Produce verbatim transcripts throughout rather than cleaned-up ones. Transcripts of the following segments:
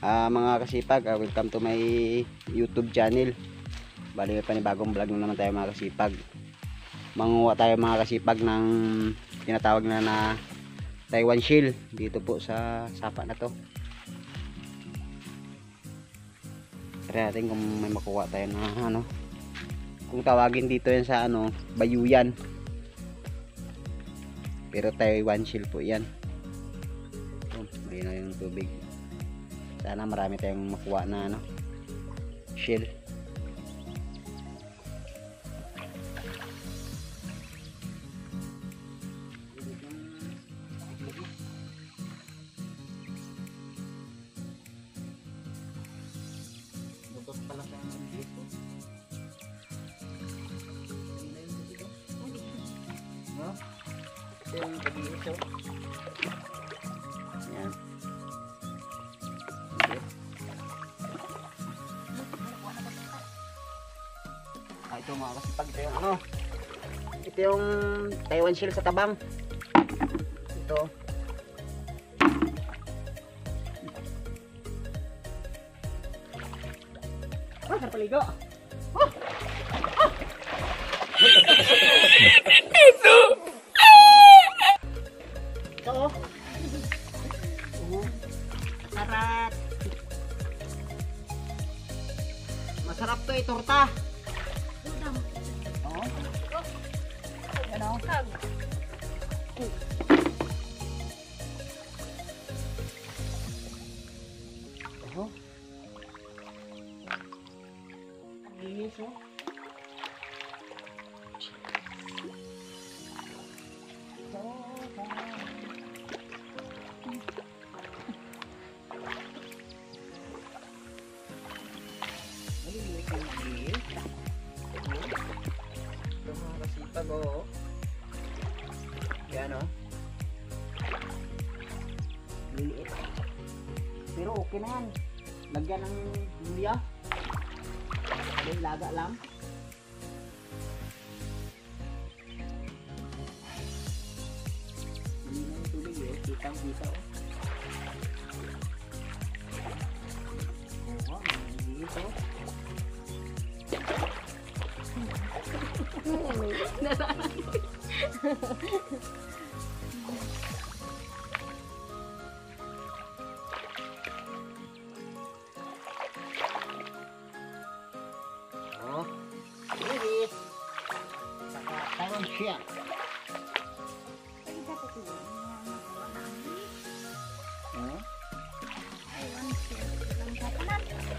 Uh, mga kasipag, uh, welcome to my YouTube channel. Bali may panibagong vlog na naman tayo mga kasipag. Manguha tayo mga kasipag ng tinatawag na na Taiwan shell dito po sa sapa na to. Try natin kung may makuha tayo na ano. Kung tawagin dito yan sa ano, bayuyan. Pero Taiwan shell po yan. Oh, may na yung tubig. Sana marami tayong makuha na ano, shell. Butos pala sa dito. No? Ito yung pag-iito. Yan. Ah, ito mga kasipag, ito yung ano, ito yung Taiwan shell sa tabang. Ito ah, sa paligo. Oh! Oh! Ito ito oh. Sarap. Masarap to eh, torta. Oo. Ano? Tag. Oh. Ang linis oh. Pag oo. Yan o. Liliit. Pero okay na yan. Lagyan ng luya. Then laga lang. Hindi na yung tulig eh. Kitang kita o. Oo. Liliit o. Oh, ini saka Taiwan shell. Oh, Taiwan shell lang kapanan.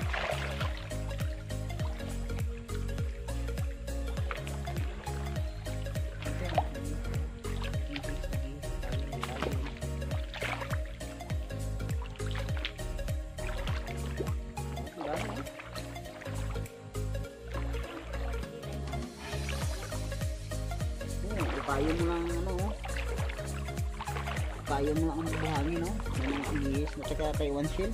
Payo mo lang ano, payo mo lang ang buhangin no, ng mga ihis na saka Taiwan shell.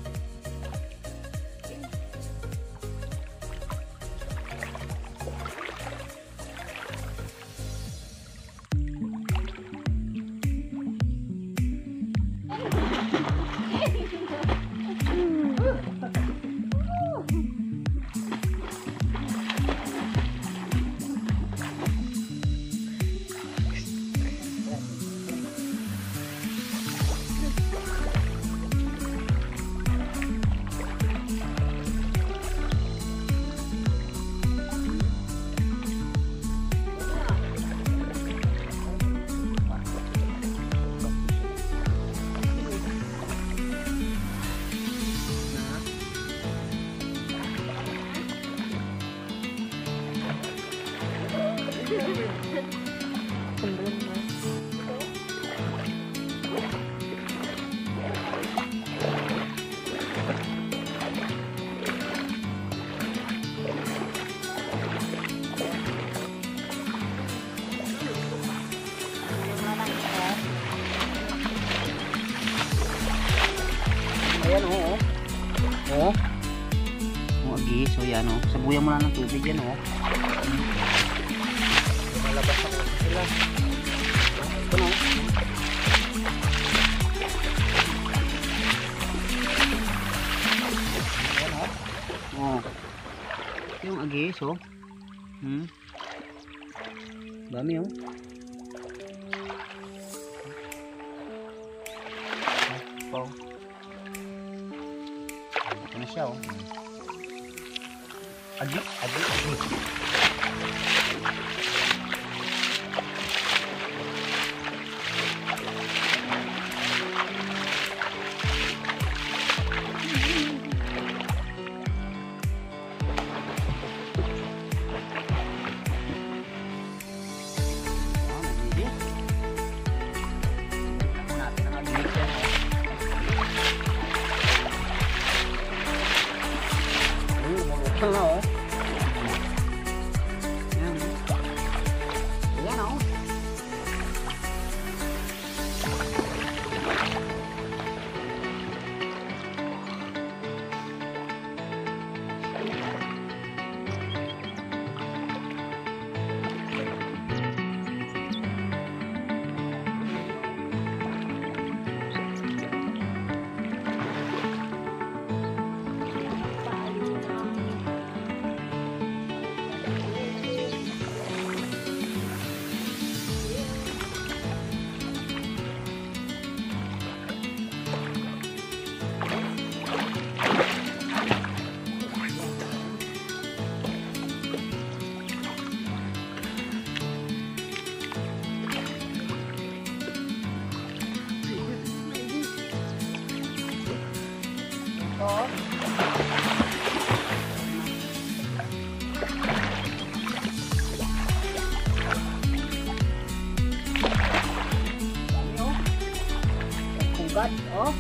Ayan o, oh, oh. Oh, agi, so yan o. Oh. Sabuyan mo na ng tubig yan o. Oh. Malabas ako sila. Ito na o. Oh. Oh. Yung agis, oh. Hmm. Dami, oh. Oh. Ito na siya, oh. Agis, agis, agis. Hello. Yan. Yan, oh. Kugat, oh.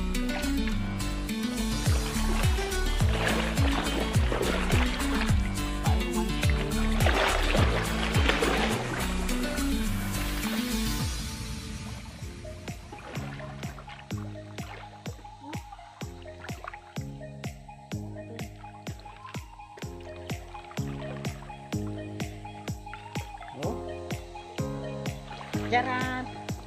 Oh. Jaran.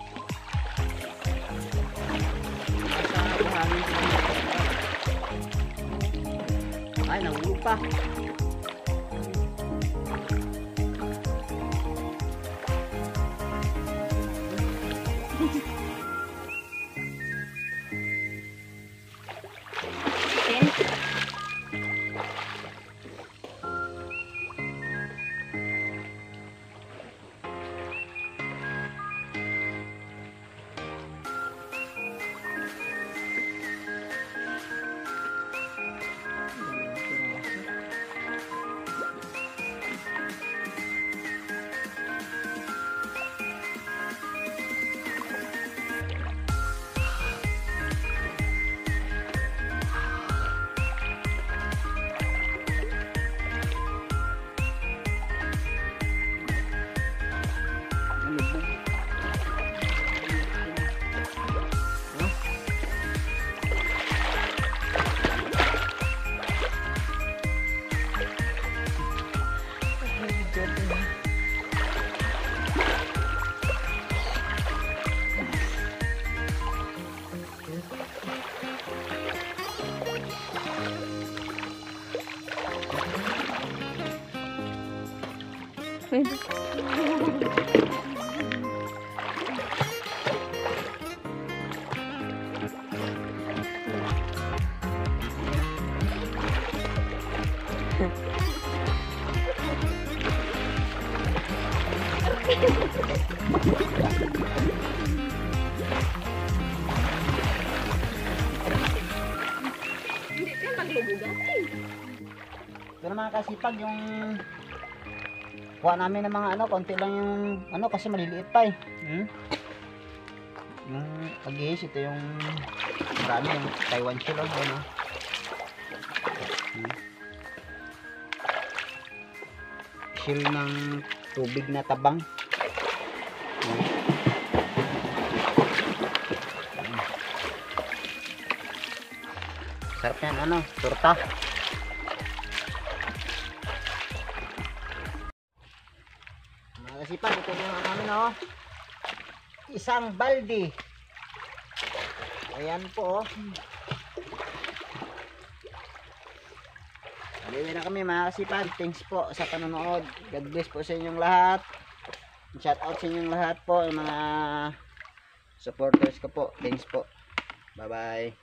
Ay, nahulog pa. Hindi ka maglubugan. Ito na mga kasipag yung kuha namin ng mga ano, konti lang yung ano kasi maliliit pa eh. Hmm? Yung agis, ito yung dami yung Taiwan shell, ano. Hmm. Shell ng tubig na tabang. Hmm. Sarap yan, ano, torta. Mga kasipag, ito yung namin, oh. Isang balde. Ayan po, oh. Bye na kami mga kasipag. Thanks po sa panonood. God bless po sa inyong lahat. Shout out sa inyong lahat po, mga supporters ko po. Thanks po. Bye bye.